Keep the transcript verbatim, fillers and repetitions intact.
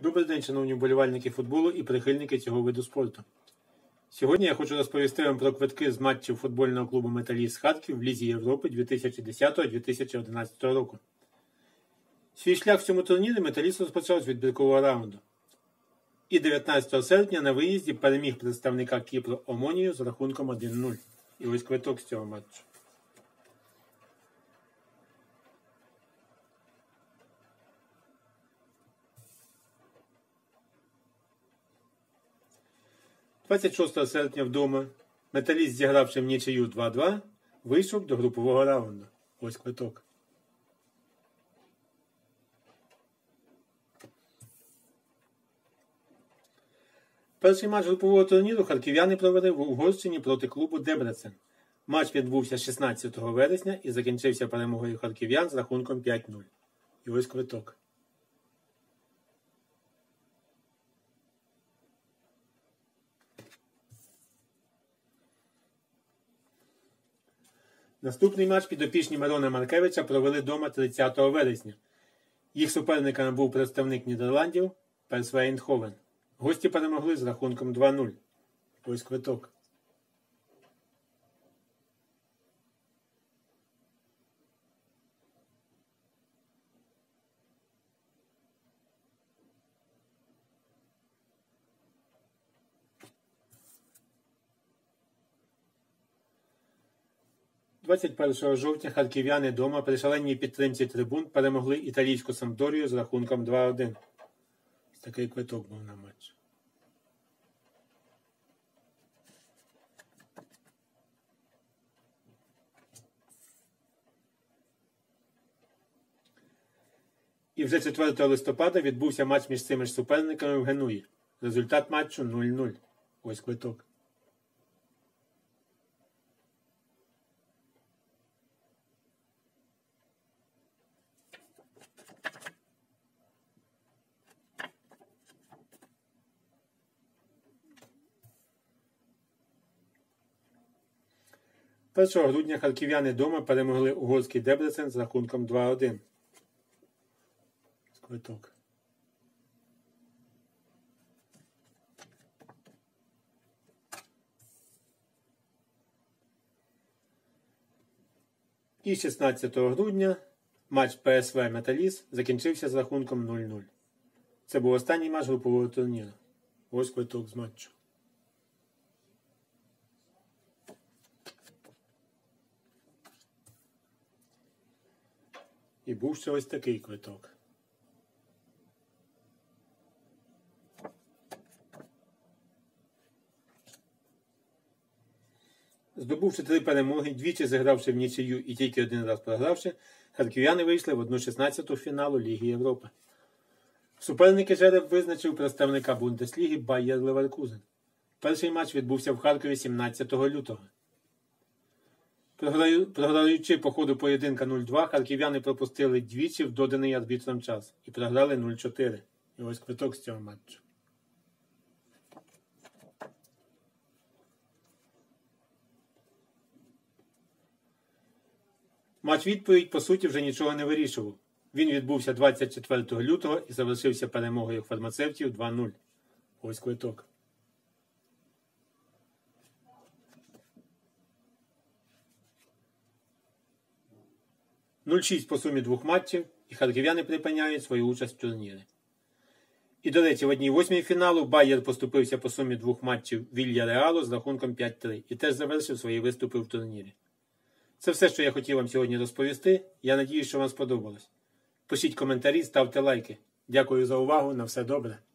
Добрий день, шановні вболівальники футболу і прихильники цього виду спорту. Сьогодні я хочу розповісти вам про квитки з матчів футбольного клубу «Металіст» Харків в Лізі Європи дві тисячі десятого - дві тисячі одинадцятого року. Свій шлях в цьому турнірі «Металіст» розпочав з відбіркового раунду. І дев'ятнадцятого серпня на виїзді переміг представника Кіпру Омонію з рахунком один нуль. І ось квиток з цього матчу. двадцять шостого серпня вдома «Металіст», зігравши в нічию два-два, вийшов до групового раунду. Ось квиток. Перший матч групового турніру харків'яни провели в Угорщині проти клубу «Дебрецен». Матч відбувся шістнадцятого вересня і закінчився перемогою харків'ян з рахунком п'ять нуль. І ось квиток. Наступний матч підопічні Мирона Маркевича провели дома тридцятого вересня. Їх суперниками був представник Нідерландів пе ес ве Ейндховен. Гості перемогли з рахунком два нуль. Ось квиток. двадцять першого жовтня харків'яни дома при шаленій підтримці трибун перемогли італійську Сампдорію з рахунком два один. Ось такий квиток був на матч. І вже четвертого листопада відбувся матч між цими ж суперниками в Генуї. Результат матчу нуль нуль. Ось квиток. першого грудня харків'яни дома перемогли угорський Дебрецен з рахунком два один. Квиток. І шістнадцятого грудня матч пе ес ве «Металіст» закінчився з рахунком нуль нуль. Це був останній матч групового турніру. Ось квиток з матчу. І був ще ось такий квиток. Здобувши три перемоги, двічі зігравши в нічию і тільки один раз програвши, харків'яни вийшли в одну шістнадцяту фіналу Ліги Європи. Суперники жереб визначив представника Бундесліги Байер Леверкузен. Перший матч відбувся в Харкові сімнадцятого лютого. Програючи по ходу поєдинка нуль два, харків'яни пропустили двічі в доданий арбітром час і програли нуль чотири. І ось квиток з цього матчу. Матч-відповідь, по суті, вже нічого не вирішував. Він відбувся двадцять четвертого лютого і завершився перемогою фармацевтів два нуль. Ось квиток. нуль шість по сумі двох матчів, і харків'яни припиняють свою участь в турнірі. І, до речі, в одній восьмій фіналу Байер поступився по сумі двох матчів Вільяреалу з рахунком п'ять три і теж завершив свої виступи в турнірі. Це все, що я хотів вам сьогодні розповісти. Я надіюсь, що вам сподобалось. Пишіть коментарі, ставте лайки. Дякую за увагу. На все добре.